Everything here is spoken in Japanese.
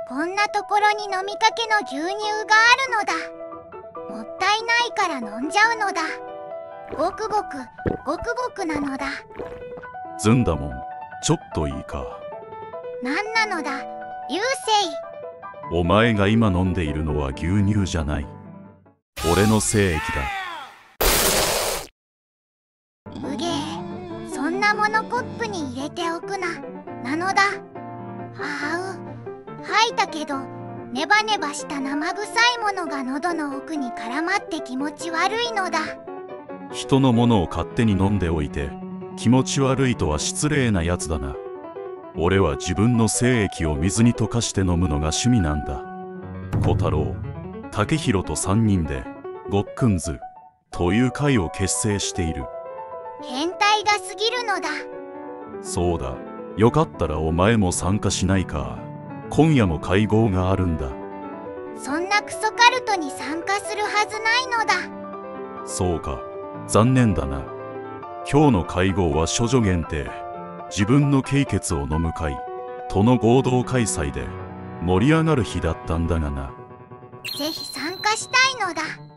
こんなところに飲みかけの牛乳があるのだ。もったいないから飲んじゃうのだ。ごくごくごくごくなのだ。 ずんだもん、ちょっといいか。 なんなのだ、流星。 お前が今飲んでいるのは牛乳じゃない。俺の精液だ。 うげえ、そんなものコップに入れておくな、なのだ。あう、吐いたけど、ネバネバした生臭いものが喉の奥に絡まって気持ち悪いのだ。 人のものを勝手に飲んでおいて気持ち悪いとは失礼なやつだな。俺は自分の精液を水に溶かして飲むのが趣味なんだ。小太郎、竹広と3人でごっくんずという会を結成している。 変態が過ぎるのだ。 そうだ、よかったらお前も参加しないか。今夜も会合があるんだ。 そんなクソカルトに参加するはずないのだ。 そうか、残念だな。今日の会合は処女限定、自分の経血を飲む会との合同開催で盛り上がる日だったんだがな。 ぜひ参加したいのだ。